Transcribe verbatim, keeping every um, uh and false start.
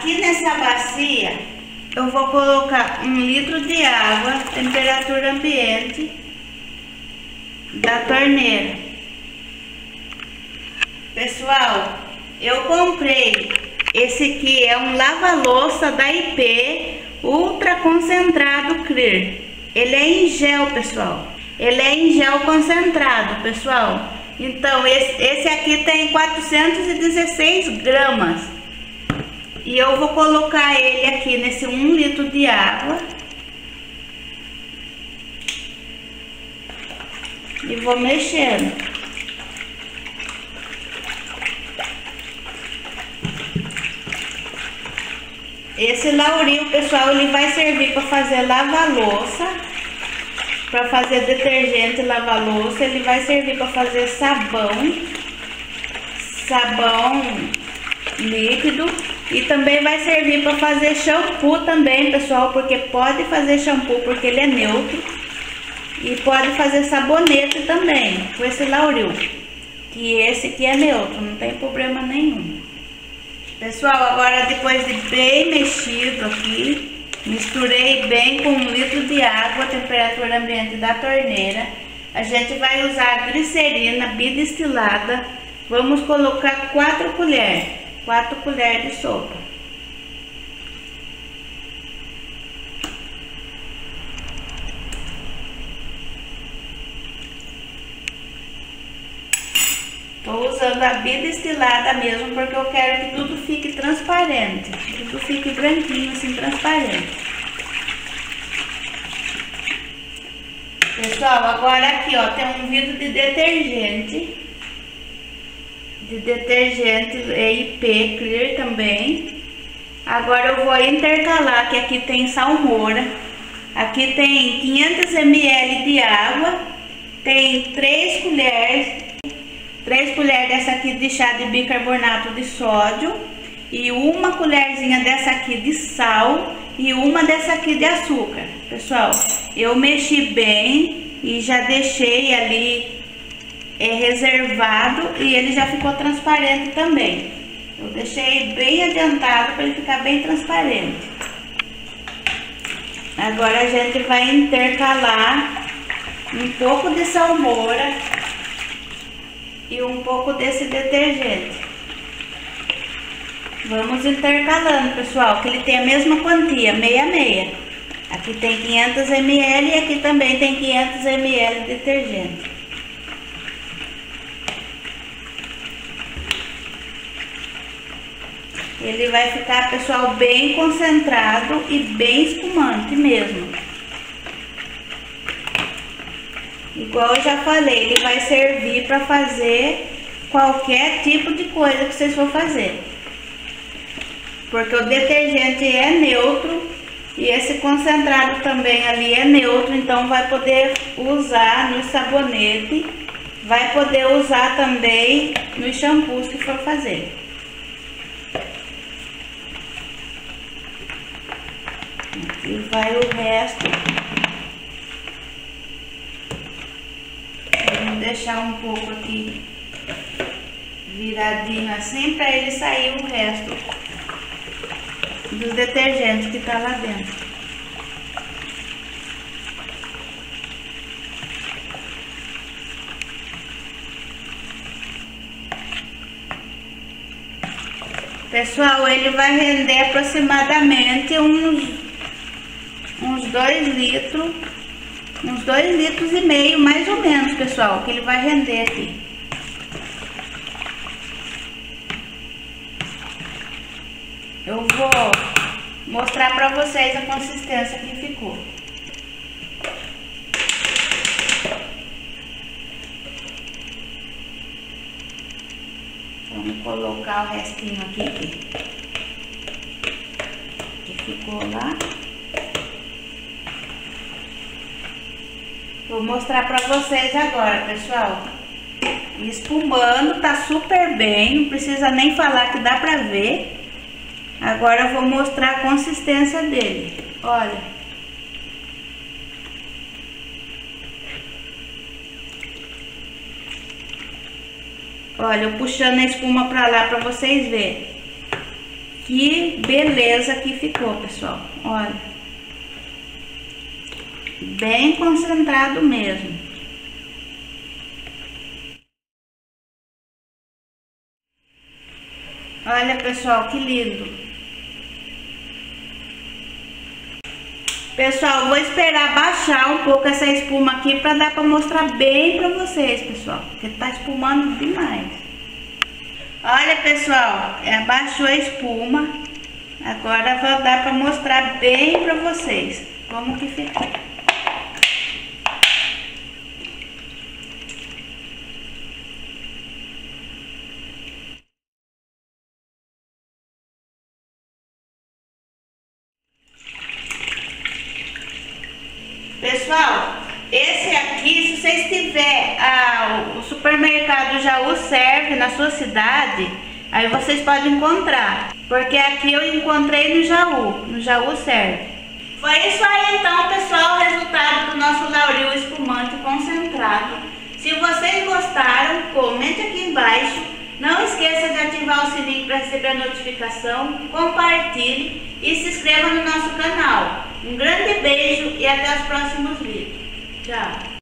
Aqui nessa bacia eu vou colocar um litro de água, temperatura ambiente, da torneira. Pessoal, eu comprei esse aqui, é um lava-louça da I P Ultra Concentrado Clear. Ele é em gel, pessoal. Ele é em gel concentrado, pessoal. Então esse, esse aqui tem quatrocentos e dezesseis gramas. E eu vou colocar ele aqui nesse um litro de água. E vou mexendo. Esse Lauril, pessoal, ele vai servir para fazer lava-louça, para fazer detergente lava-louça, ele vai servir para fazer sabão, sabão líquido, e também vai servir para fazer shampoo também, pessoal, porque pode fazer shampoo porque ele é neutro, e pode fazer sabonete também com esse Lauril, que esse aqui é neutro, não tem problema nenhum. Pessoal, agora depois de bem mexido aqui, misturei bem com um litro de água, temperatura ambiente da torneira. A gente vai usar a glicerina bidestilada. Vamos colocar quatro colheres, quatro colheres de sopa. Estou usando a bidestilada mesmo, porque eu quero que tudo fique transparente, tudo fique branquinho, assim, transparente. Pessoal, agora aqui, ó, tem um vidro de detergente, de detergente I P Clear também. Agora eu vou intercalar, que aqui tem salmoura, aqui tem quinhentos mililitros de água, tem três colheres, três colheres dessa aqui de chá de bicarbonato de sódio e uma colherzinha dessa aqui de sal e uma dessa aqui de açúcar. Pessoal, eu mexi bem e já deixei ali é, reservado, e ele já ficou transparente também. Eu deixei bem adiantado para ele ficar bem transparente. Agora a gente vai intercalar um pouco de salmoura e um pouco desse detergente. Vamos intercalando, pessoal, que ele tem a mesma quantia, meia meia. Aqui tem quinhentos mililitros e aqui também tem quinhentos mililitros de detergente. Ele vai ficar, pessoal, bem concentrado e bem espumante mesmo. Igual eu já falei, ele vai servir para fazer qualquer tipo de coisa que vocês for fazer. Porque o detergente é neutro e esse concentrado também ali é neutro, então vai poder usar no sabonete, vai poder usar também nos shampoos que for fazer. Aqui vai o resto. Vamos deixar um pouco aqui viradinho assim para ele sair o resto dos detergentes que tá lá dentro. Pessoal, ele vai render aproximadamente uns uns dois litros, uns dois litros e meio, mais ou menos, pessoal, que ele vai render aqui. Eu vou mostrar para vocês a consistência que ficou. Vamos colocar o restinho aqui que, que ficou lá. Vou mostrar para vocês agora, pessoal. Espumando, tá super bem, não precisa nem falar que dá pra ver. Agora eu vou mostrar a consistência dele. Olha. Olha, eu puxando a espuma pra lá pra vocês verem. Que beleza que ficou, pessoal. Olha. Bem concentrado mesmo. Olha, pessoal, que lindo. Pessoal, vou esperar baixar um pouco essa espuma aqui para dar para mostrar bem para vocês, pessoal, porque tá espumando demais. Olha, pessoal, abaixou a espuma. Agora vou dar para mostrar bem para vocês como que ficou. Pessoal, esse aqui, se vocês tiverem ah, o supermercado Jaú serve na sua cidade, aí vocês podem encontrar, porque aqui eu encontrei no Jaú, no Jaú serve. Foi isso aí então, pessoal, o resultado do nosso Lauril espumante concentrado. Se vocês gostaram, comente aqui embaixo. Não esqueça de ativar o sininho para receber a notificação, compartilhe e se inscreva no nosso canal. Um grande beijo e até os próximos vídeos. Tchau!